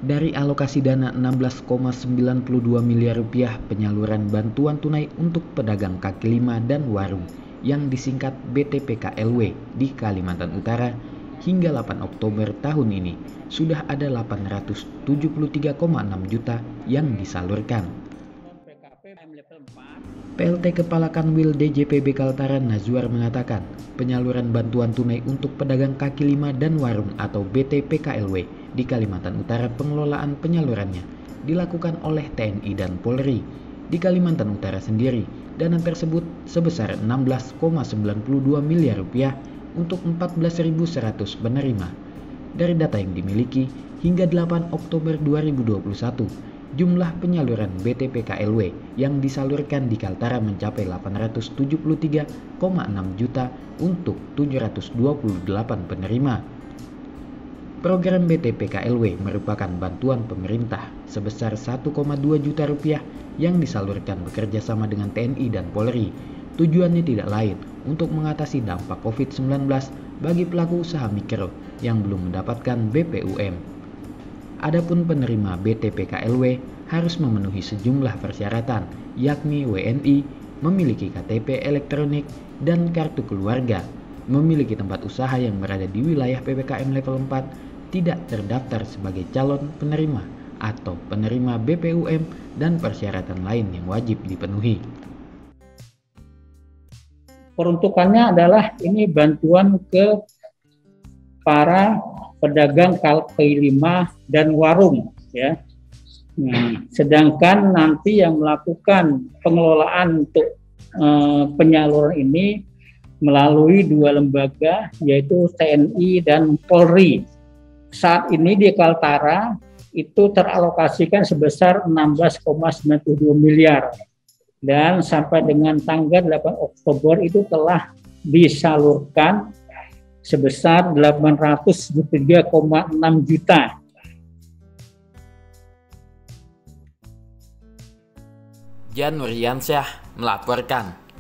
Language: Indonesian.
Dari alokasi dana 16,92 miliar rupiah penyaluran bantuan tunai untuk pedagang kaki lima dan warung yang disingkat BTPKLW di Kalimantan Utara hingga 8 Oktober tahun ini sudah ada 873,6 juta yang disalurkan. PLT Kepala Kanwil DJPB Kaltara Nazwar mengatakan, penyaluran bantuan tunai untuk pedagang kaki lima dan warung atau BTPKLW di Kalimantan Utara pengelolaan penyalurannya dilakukan oleh TNI dan Polri. Di Kalimantan Utara sendiri, dana tersebut sebesar 16,92 miliar rupiah untuk 14.100 penerima. Dari data yang dimiliki, hingga 8 Oktober 2021, jumlah penyaluran BTPKLW yang disalurkan di Kaltara mencapai 873,6 juta untuk 728 penerima. Program BTPKLW merupakan bantuan pemerintah sebesar 1,2 juta rupiah yang disalurkan bekerja sama dengan TNI dan Polri. Tujuannya tidak lain untuk mengatasi dampak COVID-19 bagi pelaku usaha mikro yang belum mendapatkan BPUM. Adapun penerima BTPKLW harus memenuhi sejumlah persyaratan, yakni WNI, memiliki KTP elektronik, dan kartu keluarga, memiliki tempat usaha yang berada di wilayah PPKM level 4, tidak terdaftar sebagai calon penerima atau penerima BPUM, dan persyaratan lain yang wajib dipenuhi. Peruntukannya adalah ini bantuan ke para pedagang kaki lima dan warung, ya. Nah, sedangkan nanti yang melakukan pengelolaan untuk penyaluran ini melalui dua lembaga, yaitu TNI dan Polri. Saat ini di Kaltara itu teralokasikan sebesar 16,92 miliar dan sampai dengan tanggal 8 Oktober itu telah disalurkan sebesar 873,6 juta. Jan Nuryansyah melaporkan.